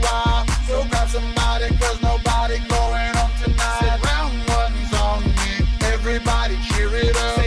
while. So grab somebody, cause nobody going home tonight. Said round one's on me, everybody cheer it up.